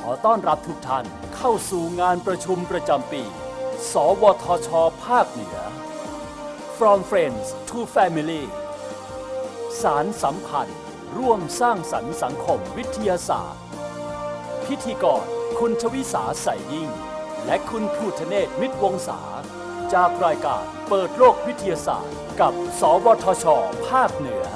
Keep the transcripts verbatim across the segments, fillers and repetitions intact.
อต้อนรับทุกท่านเข้าสู่งานประชุมประจำปีสวทช.ภาคเหนือ From Friends to Family สารสัมพันธ์ร่วมสร้างสรรค์สังคมวิทยาศาสตร์พิธีกรคุณชวิสาใสยิ่งและคุณภูธเนศมิตรวงศาจากรายการเปิดโลกวิทยาศาสตร์กับสวทช.ภาคเหนือ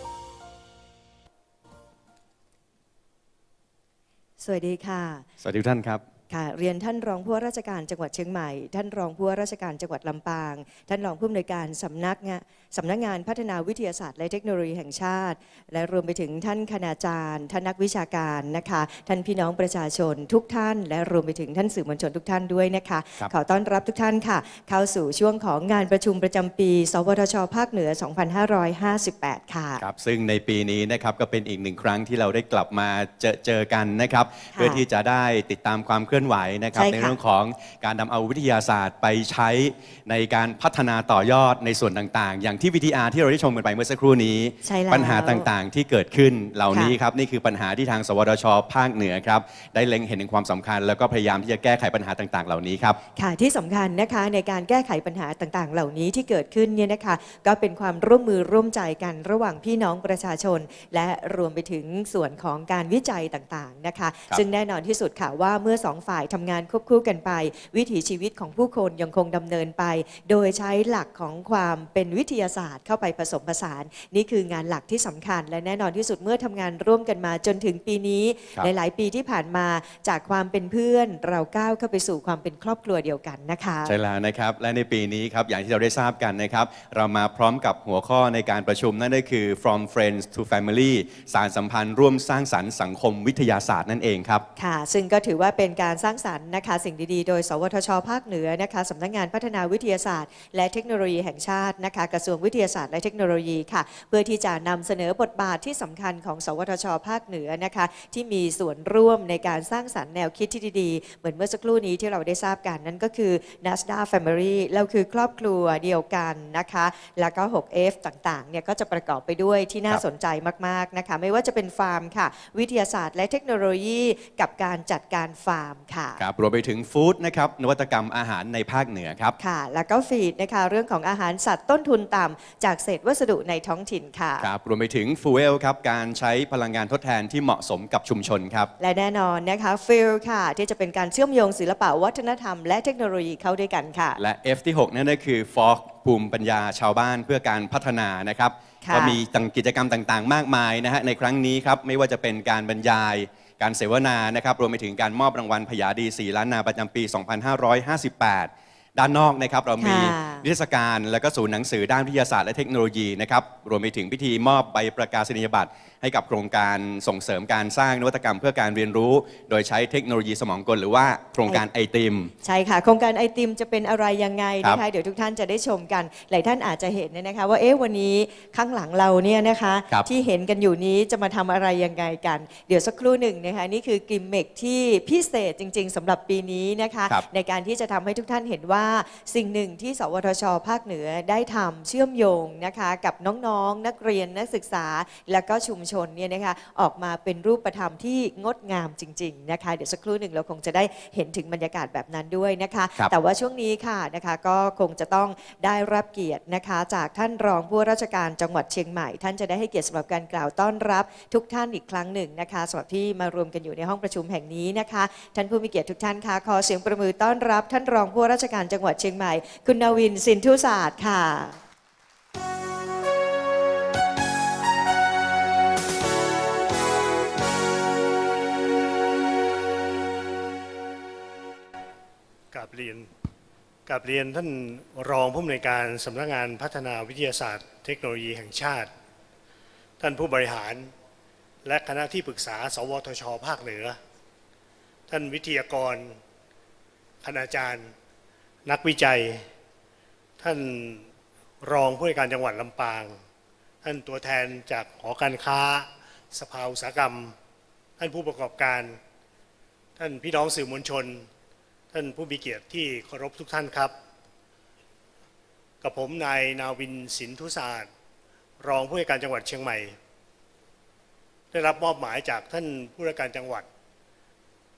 สวัสดีค่ะสวัสดีทุกท่านครับค่ะเรียนท่านรองผู้ว่าราชการจังหวัดเชียงใหม่ท่านรองผู้ว่าราชการจังหวัดลำปางท่านรองผู้อำนวยการสำนักงานสำนักงานพัฒนาวิทยาศาสตร์และเทคโนโลยีแห่งชาติและรวมไปถึงท่านคณาจารย์ท่านนักวิชาการนะคะท่านพี่น้องประชาชนทุกท่านและรวมไปถึงท่านสื่อมวลชนทุกท่านด้วยนะคะขอต้อนรับทุกท่านค่ะเข้าสู่ช่วงของงานประชุมประจำปีสวทช.ภาคเหนือสองพันห้าร้อยห้าสิบแปดค่ะครับซึ่งในปีนี้นะครับก็เป็นอีกหนึ่งครั้งที่เราได้กลับมาเจอเจอกันนะครับเพื่อที่จะได้ติดตามความเคลื่อนไหวนะครับในเรื่องของการนำเอาวิทยาศาสตร์ไปใช้ในการพัฒนาต่อยอดในส่วนต่างๆอย่างที่ วี ที อาร์ ที่เราได้ชมกันไปเมื่อสักครู่นี้ปัญหาต่างๆที่เกิดขึ้นเหล่านี้ครับนี่คือปัญหาที่ทางสวทช.ภาคเหนือครับได้เล็งเห็นถึงความสำคัญแล้วก็พยายามที่จะแก้ไขปัญหาต่างๆเหล่านี้ครับค่ะที่สำคัญนะคะในการแก้ไขปัญหาต่างๆเหล่านี้ที่เกิดขึ้นเนี่ยนะคะก็เป็นความร่วมมือร่วมใจกันระหว่างพี่น้องประชาชนและรวมไปถึงส่วนของการวิจัยต่างๆนะคะซึ่งแน่นอนที่สุดค่ะว่าเมื่อสองฝ่ายทำงานควบคู่กันไปวิถีชีวิตของผู้คนยังคงดำเนินไปโดยใช้หลักของความเป็นวิทยาศาสตร์เข้าไปผสมผสานนี่คืองานหลักที่สำคัญและแน่นอนที่สุดเมื่อทำงานร่วมกันมาจนถึงปีนี้หลายๆปีที่ผ่านมาจากความเป็นเพื่อนเราก้าวเข้าไปสู่ความเป็นครอบครัวเดียวกันนะคะใช่แล้วนะครับและในปีนี้ครับอย่างที่เราได้ทราบกันนะครับเรามาพร้อมกับหัวข้อในการประชุมนั่นก็คือ From Friends to Family สารสัมพันธ์ร่วมสร้างสรรค์สังคมวิทยาศาสตร์นั่นเองครับค่ะซึ่งก็ถือว่าเป็นการสร้างสรรค์นะคะสิ่งดีๆโดยสวทช.ภาคเหนือนะคะสำนักงานพัฒนาวิทยาศาสตร์และเทคโนโลยีแห่งชาตินะคะกระทรวงวิทยาศาสตร์และเทคโนโลยีค่ะเพื่อที่จะนำเสนอบทบาทที่สำคัญของสวทช.ภาคเหนือนะคะที่มีส่วนร่วมในการสร้างสรรค์แนวคิดที่ดีๆเหมือนเมื่อสักครู่นี้ที่เราได้ทราบกันนั่นก็คือ Nasdaq Family เราคือครอบครัวเดียวกันนะคะแล้วก็ หก เอฟ ต่างๆเนี่ยก็จะประกอบไปด้วยที่น่าสนใจมากๆนะคะไม่ว่าจะเป็นฟาร์มค่ะวิทยาศาสตร์และเทคโนโลยีกับการจัดการฟาร์มค่ะครับรวมไปถึงฟู้ดนะครับนวัตกรรมอาหารในภาคเหนือครับค่ะแล้วก็ฟีดนะคะเรื่องของอาหารสัตว์ต้นทุนต่ำจากเศษวัสดุในท้องถิ่นค่ะครับรวมไปถึงฟูเอลครับการใช้พลังงานทดแทนที่เหมาะสมกับชุมชนครับและแน่นอนนะคะฟิลค่ะที่จะเป็นการเชื่อมโยงศิลปะวัฒนธรรมและเทคโนโลยีเข้าด้วยกันค่ะและ F ที่หกนั่นก็คือ ฟอร์ ภูมิปัญญาชาวบ้านเพื่อการพัฒนานะครับก็มีกิจกรรมต่างๆมากมายนะฮะในครั้งนี้ครับไม่ว่าจะเป็นการบรรยายการเสวนานะครับรวมไปถึงการมอบรางวัลพญาดีสี่ล้านนาประจำปีสองพันห้าร้อยห้าสิบแปดด้านนอกนะครับเรามีนิทรรศการและก็ศูนย์หนังสือด้านวิทยาศาสตร์และเทคโนโลยีนะครับรวมไปถึงพิธีมอบใบประกาศนียบัตรให้กับโครงการส่งเสริมการสร้างนวัตกรรมเพื่อการเรียนรู้โดยใช้เทคโนโลยีสมองกลหรือว่าโครงการไอติมใช่ค่ะโครงการไอติมจะเป็นอะไรยังไงนะคะเดี๋ยวทุกท่านจะได้ชมกันหลายท่านอาจจะเห็นนะคะว่าเอ๊ะวันนี้ข้างหลังเราเนี่ยนะคะที่เห็นกันอยู่นี้จะมาทำอะไรยังไงกันเดี๋ยวสักครู่หนึ่งนะคะนี่คือกิมเมคที่พิเศษจริงๆสำหรับปีนี้นะคะในการที่จะทำให้ทุกท่านเห็นว่าสิ่งหนึ่งที่สวทช.ภาคเหนือได้ทำเชื่อมโยงนะคะกับน้องๆนักเรียนนักศึกษาและก็ชุมชนเนี่ยนะคะออกมาเป็นรูปธรรมที่งดงามจริงๆนะคะเดี๋ยวสักครู่หนึ่งเราคงจะได้เห็นถึงบรรยากาศแบบนั้นด้วยนะคะแต่ว่าช่วงนี้ค่ะนะคะก็คงจะต้องได้รับเกียรตินะคะจากท่านรองผู้ว่าราชการจังหวัดเชียงใหม่ท่านจะได้ให้เกียรติสำหรับการกล่าวต้อนรับทุกท่านอีกครั้งหนึ่งนะคะสำหรับที่มารวมกันอยู่ในห้องประชุมแห่งนี้นะคะท่านผู้มีเกียรติทุกท่านค่ะขอเสียงประมือต้อนรับท่านรองผู้ว่าราชการจังหวัดเชียงใหม่คุณนวินทร์สินธุศาสตร์ค่ะกราบเรียนกราบเรียนท่านรองผู้อำนวยการสำนักงานพัฒนาวิทยาศาสตร์เทคโนโลยีแห่งชาติท่านผู้บริหารและคณะที่ปรึกษาสวทช.ภาคเหนือท่านวิทยากรคณาจารย์นักวิจัยท่านรองผู้ว่าการจังหวัดลำปางท่านตัวแทนจากหอการค้าสภาอุตสาหกรรมท่านผู้ประกอบการท่านพี่น้องสื่อมวลชนท่านผู้มีเกียรติที่เคารพทุกท่านครับกับผมนายนาวินสินธุศาสตร์รองผู้ว่าการจังหวัดเชียงใหม่ได้รับมอบหมายจากท่านผู้ว่าการจังหวัด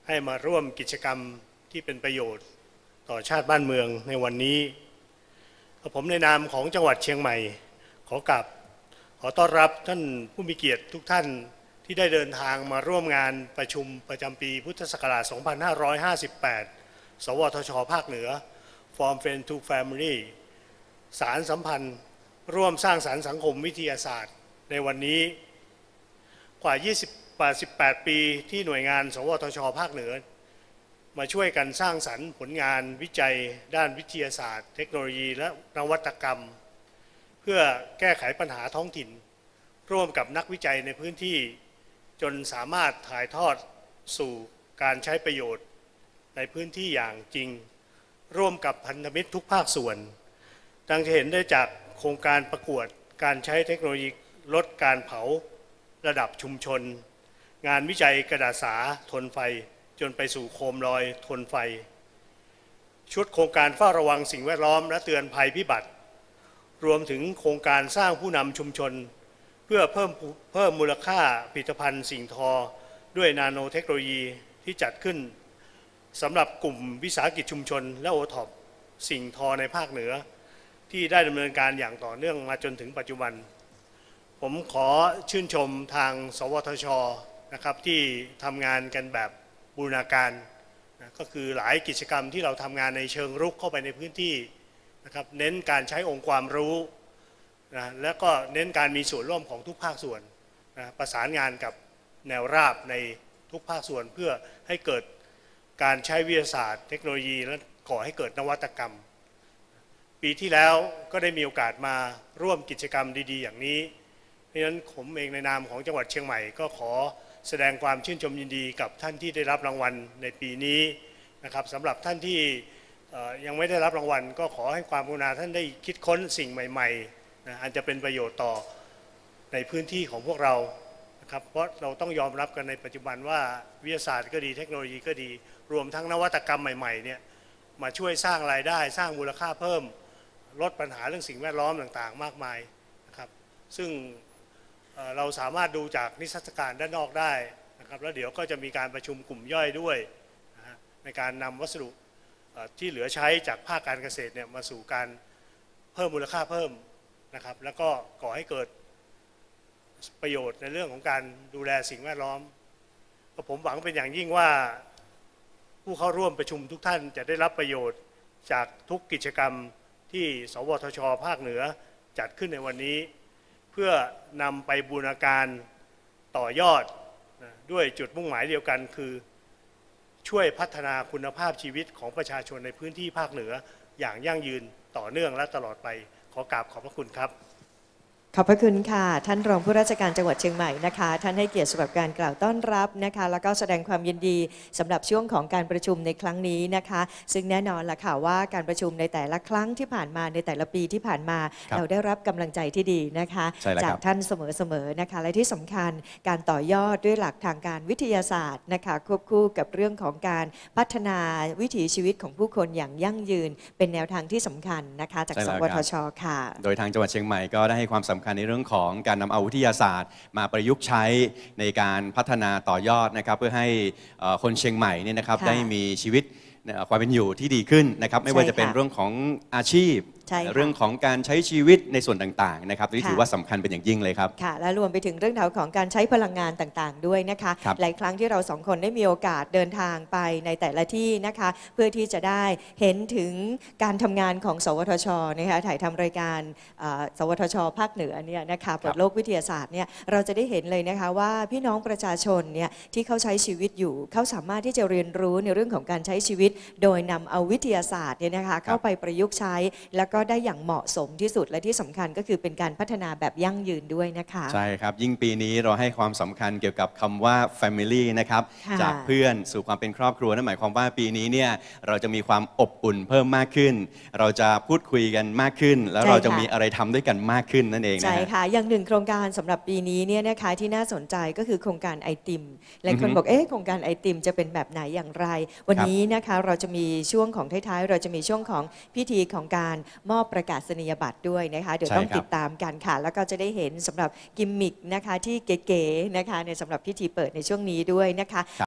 ให้มาร่วมกิจกรรมที่เป็นประโยชน์ต่อชาติบ้านเมืองในวันนี้ผมในนามของจังหวัดเชียงใหม่ขอกราบขอต้อนรับท่านผู้มีเกียรติทุกท่านที่ได้เดินทางมาร่วมงานประชุมประจำปีพุทธศักราช สองพันห้าร้อยห้าสิบแปด สวทช ภาคเหนือ From Friends to Family สารสัมพันธ์ร่วมสร้างสรรค์สังคมวิทยาศาสตร์ในวันนี้กว่ายี่สิบ สิบแปด ปีที่หน่วยงานสวทช ภาคเหนือมาช่วยกันสร้างสรรค์ผลงานวิจัยด้านวิทยาศาสตร์เทคโนโลยีและนวัตกรรมเพื่อแก้ไขปัญหาท้องถิ่นร่วมกับนักวิจัยในพื้นที่จนสามารถถ่ายทอดสู่การใช้ประโยชน์ในพื้นที่อย่างจริงร่วมกับพันธมิตรทุกภาคส่วนดังจะเห็นได้จากโครงการประกวดการใช้เทคโนโลยีลดการเผาระดับชุมชนงานวิจัยกระดาษสาทนไฟจนไปสู่โคมลอยทนไฟชุดโครงการเฝ้าระวังสิ่งแวดล้อมและเตือนภัยพิบัติรวมถึงโครงการสร้างผู้นำชุมชนเพื่อเพิ่มเพิ่มมูลค่าผลิตภัณฑ์สิ่งทอด้วยนาโนเทคโนโลยีที่จัดขึ้นสำหรับกลุ่มวิสาหกิจชุมชนและโอท็อปสิ่งทอในภาคเหนือที่ได้ดำเนินการอย่างต่อเนื่องมาจนถึงปัจจุบันผมขอชื่นชมทางสวทช.นะครับที่ทำงานกันแบบบูรณาการนะก็คือหลายกิจกรรมที่เราทำงานในเชิงรุกเข้าไปในพื้นที่นะครับเน้นการใช้องค์ความรู้นะและก็เน้นการมีส่วนร่วมของทุกภาคส่วนนะประสานงานกับแนวราบในทุกภาคส่วนเพื่อให้เกิดการใช้วิทยาศาสตร์เทคโนโลยีและก่อให้เกิดนวัตกรรมปีที่แล้วก็ได้มีโอกาสมาร่วมกิจกรรมดีๆอย่างนี้เพราะฉะนั้นผมเองในนามของจังหวัดเชียงใหม่ก็ขอแสดงความชื่นชมยินดีกับท่านที่ได้รับรางวัลในปีนี้นะครับสำหรับท่านที่ยังไม่ได้รับรางวัลก็ขอให้ความกรุณาท่านได้คิดค้นสิ่งใหม่ๆนะอันจะเป็นประโยชน์ต่อในพื้นที่ของพวกเรานะครับเพราะเราต้องยอมรับกันในปัจจุบันว่าวิทยาศาสตร์ก็ดีเทคโนโลยีก็ดีรวมทั้งนวัตกรรมใหม่ๆเนี่ยมาช่วยสร้างรายได้สร้างมูลค่าเพิ่มลดปัญหาเรื่องสิ่งแวดล้อมต่างๆมากมายนะครับซึ่งเราสามารถดูจากนิทรรศการด้านนอกได้นะครับแล้วเดี๋ยวก็จะมีการประชุมกลุ่มย่อยด้วยนะในการนำวัสดุที่เหลือใช้จากภาคการเกษตรเนี่ยมาสู่การเพิ่มมูลค่าเพิ่มนะครับแล้วก็ก่อให้เกิดประโยชน์ในเรื่องของการดูแลสิ่งแวดล้อมผมหวังเป็นอย่างยิ่งว่าผู้เข้าร่วมประชุมทุกท่านจะได้รับประโยชน์จากทุกกิจกรรมที่สวทช.ภาคเหนือจัดขึ้นในวันนี้เพื่อนำไปบูรณาการต่อยอดด้วยจุดมุ่งหมายเดียวกันคือช่วยพัฒนาคุณภาพชีวิตของประชาชนในพื้นที่ภาคเหนืออย่างยั่งยืนต่อเนื่องและตลอดไปขอกราบขอบพระคุณครับขอบพระคุณค่ะท่านรองผู้ราชการจังหวัดเชียงใหม่นะคะท่านให้เกียรติสำหรับการกล่าวต้อนรับนะคะแล้วก็แสดงความยินดีสำหรับช่วงของการประชุมในครั้งนี้นะคะซึ่งแน่นอนล่ะค่ะว่าการประชุมในแต่ละครั้งที่ผ่านมาในแต่ละปีที่ผ่านมาเราได้รับกำลังใจที่ดีนะคะจากท่านเสมอๆนะคะและที่สำคัญการต่อยอดด้วยหลักทางการวิทยาศาสตร์นะคะควบคู่กับเรื่องของการพัฒนาวิถีชีวิตของผู้คนอย่างยั่งยืนเป็นแนวทางที่สำคัญนะคะจากสวทช.ค่ะโดยทางจังหวัดเชียงใหม่ก็ได้ให้ความสำคัญในเรื่องของการนำเอาวิทยาศาสตร์มาประยุกต์ใช้ในการพัฒนาต่อยอดนะครับเพื่อให้คนเชียงใหม่เนี่ยนะครับได้มีชีวิตความเป็นอยู่ที่ดีขึ้นนะครับไม่ว่าจะเป็นเรื่องของอาชีพเรื่องของการใช้ชีวิตในส่วนต่างๆนะครับที่ถือว่าสำคัญเป็นอย่างยิ่งเลยครับค่ะและรวมไปถึงเรื่องราวของการใช้พลังงานต่างๆด้วยนะคะหลายครั้งที่เราสองคนได้มีโอกาสเดินทางไปในแต่ละที่นะคะเพื่อที่จะได้เห็นถึงการทำงานของสวทช.นะคะถ่ายทำรายการสวทช.ภาคเหนือเนี่ยนะคะเปิดโลกวิทยาศาสตร์เนี่ยเราจะได้เห็นเลยนะคะว่าพี่น้องประชาชนเนี่ยที่เขาใช้ชีวิตอยู่เขาสามารถที่จะเรียนรู้ในเรื่องของการใช้ชีวิตโดยนำเอาวิทยาศาสตร์เนี่ยนะคะเข้าไปประยุกต์ใช้แล้วก็ได้อย่างเหมาะสมที่สุดและที่สำคัญก็คือเป็นการพัฒนาแบบยั่งยืนด้วยนะคะใช่ครับยิ่งปีนี้เราให้ความสำคัญเกี่ยวกับคำว่า family นะครับจากเพื่อนสู่ความเป็นครอบครัวนั่นหมายความว่าปีนี้เนี่ยเราจะมีความอบอุ่นเพิ่มมากขึ้นเราจะพูดคุยกันมากขึ้นแล้วเราจะมีอะไรทำด้วยกันมากขึ้นนั่นเองนะใช่ค่ะอย่างหนึ่งโครงการสำหรับปีนี้เนี่ยนะคะที่น่าสนใจก็คือโครงการไอติมหลายคนบอกเอ๊ะโครงการไอติมจะเป็นแบบไหนอย่างไรวันนี้นะคะเราจะมีช่วงของท้ายๆเราจะมีช่วงของพิธีของการมอบประกาศนียบัตรด้วยนะคะเดี๋ยวต้องติดตามกันค่ะแล้วก็จะได้เห็นสำหรับกิมมิคนะคะที่เก๋ๆนะคะในสำหรับพิธีเปิดในช่วงนี้ด้วยนะคะ